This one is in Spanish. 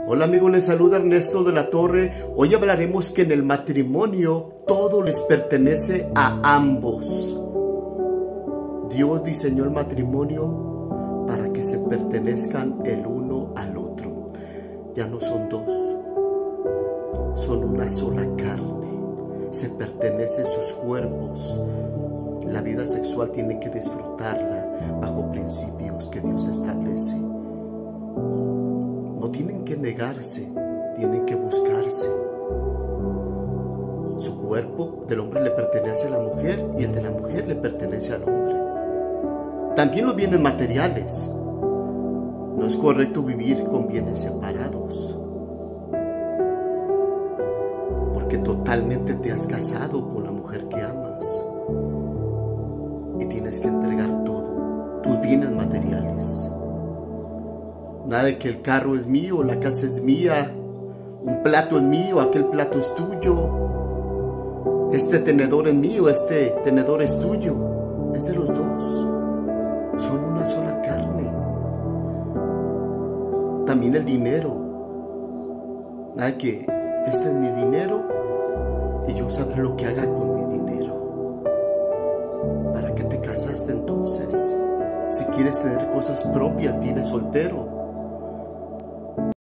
Hola amigos, les saluda Ernesto de la Torre. Hoy hablaremos que en el matrimonio todo les pertenece a ambos. Dios diseñó el matrimonio para que se pertenezcan el uno al otro. Ya no son dos, son una sola carne. Se pertenecen sus cuerpos. La vida sexual tiene que disfrutarla bajo principios que Dios establece. No tienen que negarse, tienen que buscarse. Su cuerpo del hombre le pertenece a la mujer y el de la mujer le pertenece al hombre. También los bienes materiales. No es correcto vivir con bienes separados, porque totalmente te has casado con la mujer que amas y tienes que entregar todo, tus bienes materiales. Nada de que el carro es mío, la casa es mía, un plato es mío, aquel plato es tuyo, este tenedor es mío, este tenedor es tuyo. Es de los dos, son una sola carne. También el dinero. Nada de que este es mi dinero y yo sabré lo que haga con mi dinero. ¿Para qué te casaste entonces? Si quieres tener cosas propias, vienes soltero.